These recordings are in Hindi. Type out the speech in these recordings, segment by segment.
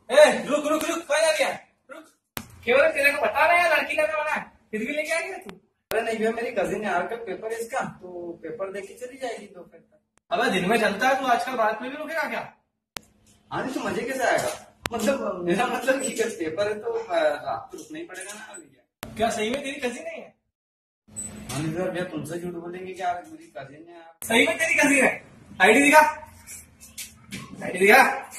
ए, रुक रुक रुक, कहाँ जा रही है? रुक। केवल तेरे को बता रहा है लड़की का बना फिर भी लेके आ गया तू। अरे नहीं भैया, मेरी कजिन है, कल पेपर है इसका, तो पेपर देख के चली जाएगी दोपहर तक। अबे दिन में चलता है तू, आजकल रात में भी रुकेगा क्या? हाँ नहीं तो मजे कैसे आएगा? मतलब मेरा मतलब कि कल पेपर है तो रात तो रुकना ही पड़ेगा ना भैया। क्या सही में तेरी कजिन नहीं है? हाँ नहीं सर भैया, तुमसे झूठ बोलेंगे क्या? मेरी कजिन है। सही में तेरी कजिन है? आईडी दिखा, आईडी दिखा।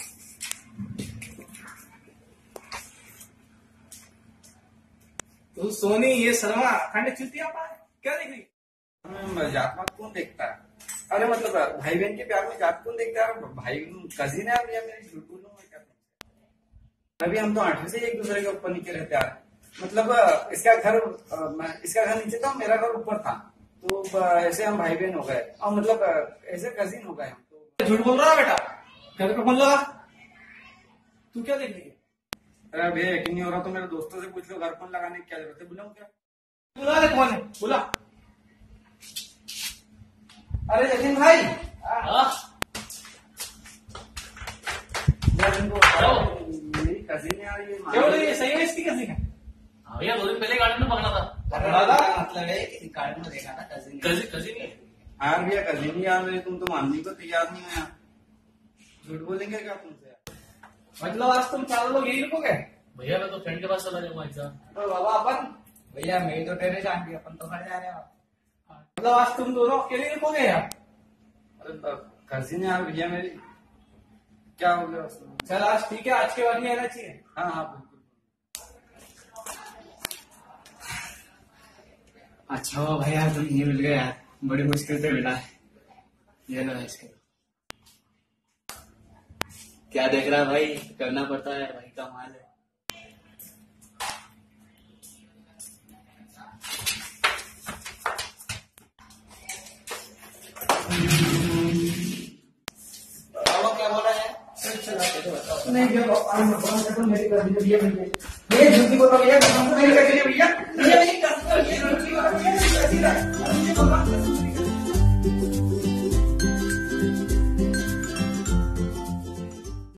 तू सोनी ये शर्मा खंड चुतिया पा क्या देख रही? जात पात कौन देखता है? अरे मतलब भाई बहन के प्यार में जात कौन देखता है? भाई कजिन है भैया मेरी, झूठ बोलूं मैं क्या? अभी हम तो 8वीं से एक दूसरे के ऊपर नीचे रहते हैं। मतलब इसका घर नीचे था, मेरा घर ऊपर था, तो ऐसे हम भाई बहन हो गए और मतलब ऐसे कजिन हो गए हम। तो झूठ बोल रहा है बेटा, घर पे फोन लगा। तू क्या देख रही है? अरे भैया यकीन नहीं हो रहा तो मेरे दोस्तों से पूछ लो, घर फोन लगाने की क्या जरूरत है? बुलाऊं क्या? बुला रे, कौन है बुला। अरे जतिन भाई, मेरी कजिन है यार, क्या बोल रही है? सही में इसकी कजिन है? भैया 2 दिन पहले गार्डन में पकड़ा था। मतलब है कि गार्डन में देखा था कजिन। कजिन है हाँ भैया कजिन ही यार मेरी, तुम तो मानने को तैयार नहीं हो यार। झूठ बोलेंगे क्या तुमसे? मतलब आज तुम चारों लोग यही रुकोगे? भैया, मैं तो फ्रेंड के पास चला जाऊंगा एग्जाम। तो बाबा अपन भैया मेरी तो टेरे जान गई, अपन तो घर जा रहे हैं। मतलब आज तुम दोनों अकेले रुकोगे यार? अरे कजिन यार भैया मेरी, क्या हो गया उसमें? चल आज ठीक है, आज के बाद नहीं आना चाहिए। हाँ हाँ बिल्कुल। अच्छा हो भाई यार, तुम ये मिल गए यार, बड़ी मुश्किल से मिला है। ये लो इसके। क्या देख रहा है भाई, करना पड़ता है भाई का माल है। क्या बोला है? नहीं भैया, मेरी कजिन भैया ये झूठी बोल रहा है भैया, मेरी कजिन भैया, भैया मेरी कजिन है।